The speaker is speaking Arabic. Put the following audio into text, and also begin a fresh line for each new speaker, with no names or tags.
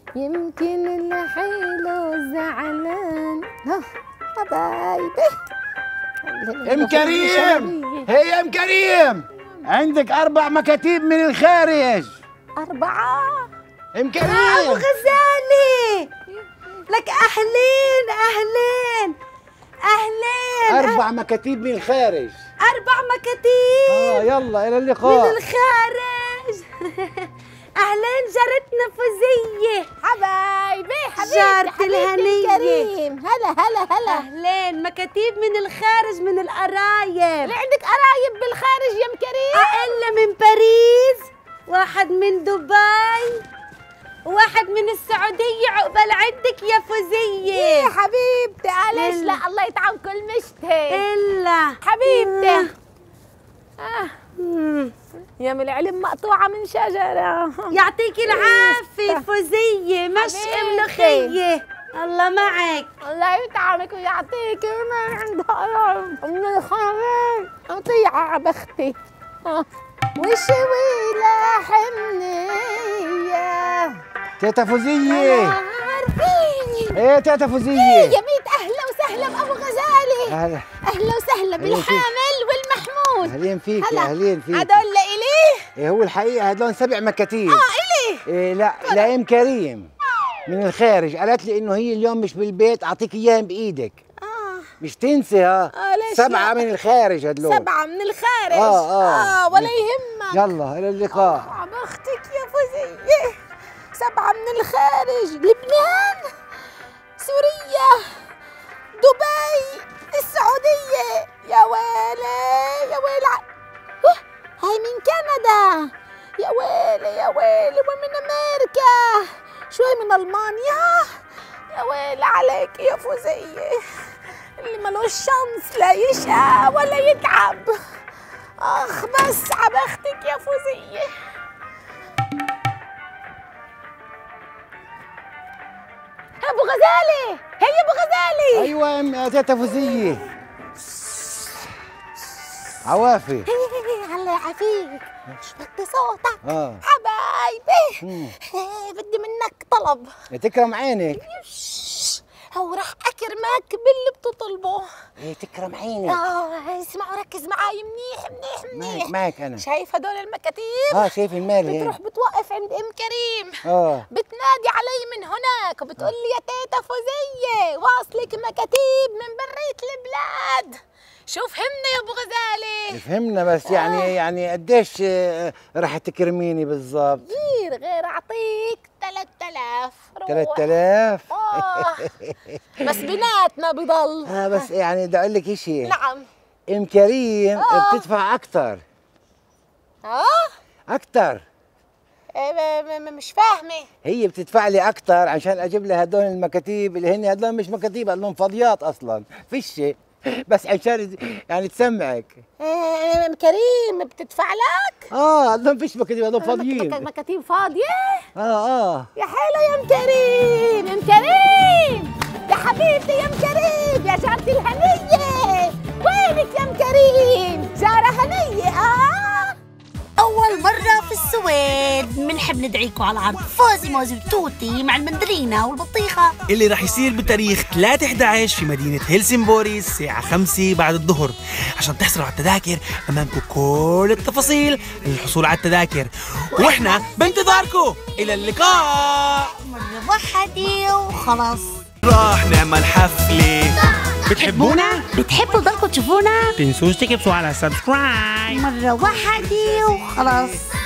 يمكن الحلو زعلان. حبايبي
ام كريم، هي ام كريم، عندك 4 مكاتيب من الخارج.
4
ام كريم.
أبو غزالي لك أهلين أهلين أهلين.
4 مكاتيب من الخارج.
4 مكاتيب.
يلا إلى اللقاء.
من الخارج. أهلين جارتنا فوزية.
حبايبي
جارتي الهنية
كريم. هلا
أهلين. مكاتيب من الخارج من القرايب.
اللي عندك قرايب بالخارج يا ام كريم؟
أقل من باريس، واحد من دبي، واحد من السعودية. عقبال عندك يا فوزية.
يا حبيبتي معلش. لا الله يطعم كل مشتهي.
إلا
حبيبتي يا من العلم مقطوعة من شجرة.
يعطيكي العافية فوزية. مشي ملوخية. الله معك.
الله يطعمك ويعطيك من عند من الخير. قطيعة عبختي وشوي لحمنية.
تيتا فوزية.
عارفيني.
ايه تيتا فوزية.
يا ميت أهلا وسهلا بأبو غزالي.
أهلا
وسهلا بالحامل والمحمول.
أهلين فيك. أهلين فيك.
هدول لإلي؟
إيه هو الحقيقة هدول 7 مكاتيب.
إلي؟
إيه لا لأم كريم من الخارج، قالت لي إنه هي اليوم مش بالبيت، أعطيك إياهم بإيدك. مش تنسي.
ليش
7 من الخارج هدول.
7 من الخارج. ولا يهمك.
يلا إلى اللقاء.
بختك يا فوزية. 7 من الخارج. لبنان، سوريا، دبي، السعودية. يا ويلي يا ويلي. هاي من كندا. يا ويلي يا ويلي. ومن أمريكا، شوي من ألمانيا. يا ويلي عليك يا فوزية. اللي ملوش شمس لا يشقى ولا يتعب. بس عبختك يا فوزية. أبو غزالي. هي أبو غزالي.
أيوة تيتا فوزية. عوافي.
الله يعافيك. وطي صوتك. حبايبي. بدي منك طلب.
تكرم عينك.
هو راح أكرمك باللي بتطلبه.
تكرم عينك.
اسمعوا ركز معي منيح.
معك أنا.
شايف هدول المكاتيب؟
شايف المال.
بتروح بتوقف عند ام كريم. بتنادي علي من هناك وبتقول لي يا تيتا فوزية واصلك مكاتيب من برية البلاد. شو فهمنا يا ابو غزالي؟
فهمنا بس يعني قديش راح تكرميني بالضبط؟
غير اعطيك 3000.
3000.
بس بيناتنا بضل.
بس يعني بدي اقول لك شيء.
نعم.
ام كريم بتدفع اكثر. اكثر.
مش فاهمه.
هي بتدفع لي اكثر عشان اجيب لها هدول المكاتيب اللي هن هدول مش مكاتيب، هدول فاضيات اصلا فيش، بس عشان يعني تسمعك.
ام كريم بتدفع لك؟
هدول فيش مكاتيب، هدول فاضيين.
مكاتيب فاضيه؟
يا
حلو يا ام كريم. ام كريم يا حبيبتي. يا ام كريم يا جارتي الهنيه. وينك يا ام كريم؟ جاره هنيه.
أول مرة في السويد بنحب ندعيكم على عرض فوزي موزي وتوتي مع المندرينة والبطيخة
اللي رح يصير بتاريخ 3/11 في مدينة هلسنبوري الساعة 5 بعد الظهر. عشان تحصلوا على التذاكر أمامكم كل التفاصيل للحصول على التذاكر، وإحنا بانتظاركم. إلى اللقاء.
مرة واحدة وخلاص.
راح نعمل حفلة. بتحبونا؟
بتحبوا ضلكم تشوفونا؟
تنسوش تكبسوا على سبسكرايب.
مرة واحدة وخلاص.